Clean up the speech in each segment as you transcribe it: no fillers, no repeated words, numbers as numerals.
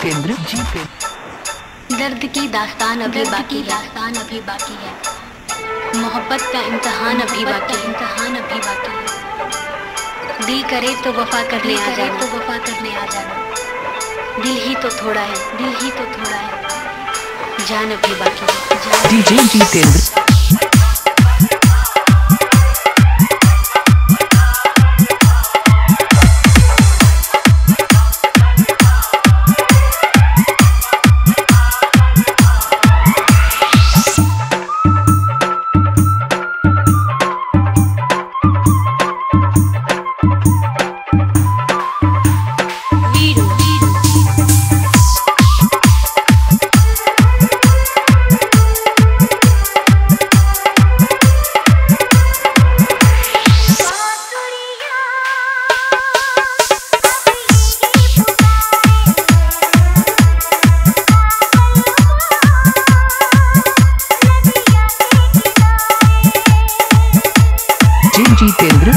जितेंद्र। दर्द की दास्तान अभी बाकी है, मोहब्बत का इम्तिहान अभी बाकी है। दिल करे तो वफा करने आ जाना, दिल ही तो थोड़ा है, जान अभी बाकी है। DJ Jitendra. Jitendra.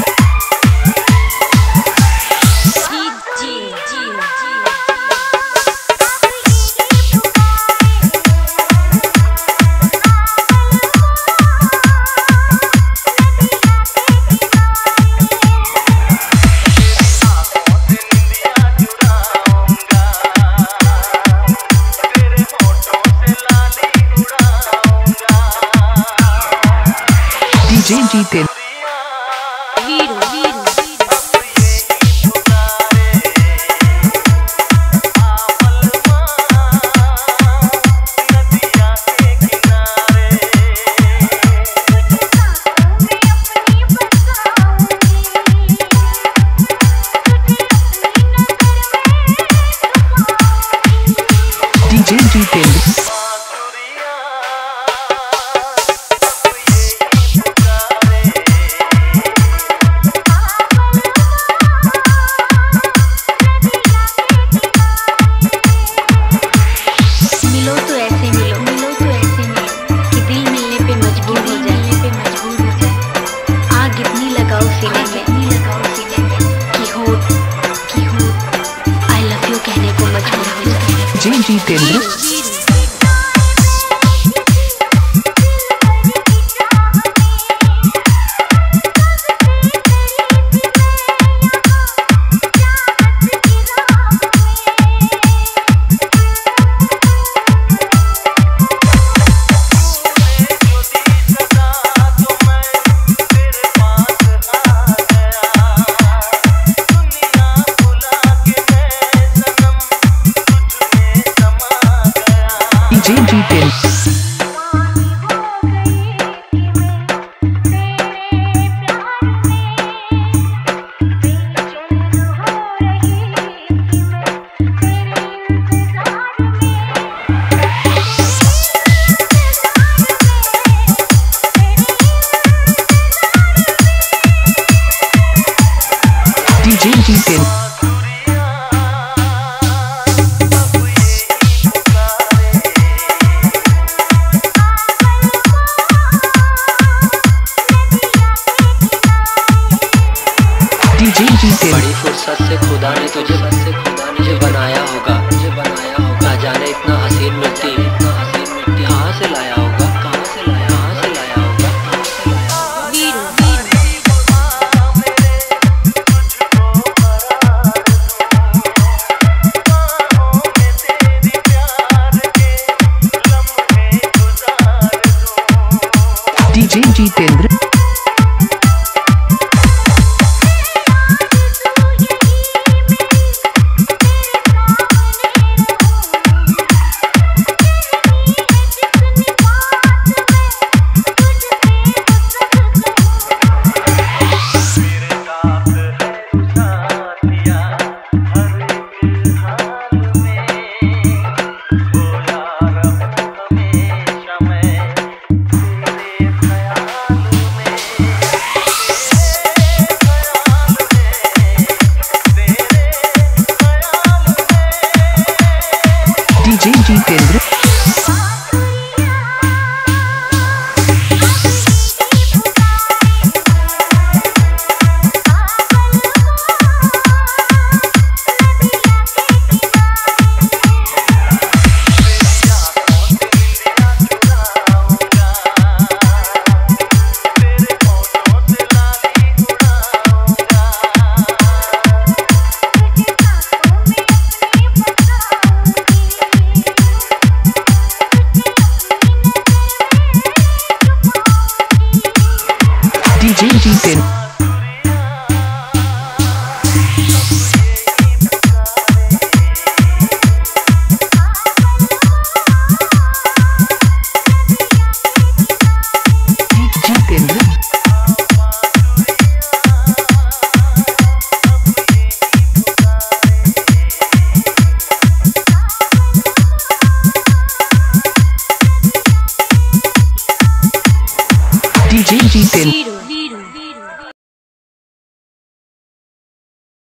DJ Jitendra. DJ Jitendra. मिलो तो ऐसे मिलो कि दिल मिलने पे मजबूर हो जाए। आग इतनी लगाओ सीने में कि होठ I love you कहने को मजबूर हो जाए। जी जितेंद्र। डीजे जितेंद्र। डीजे जितेंद्र। बड़ी फुर्सत से खुदा ने तुझे बनाया होगा, ना जाने इतना हसीन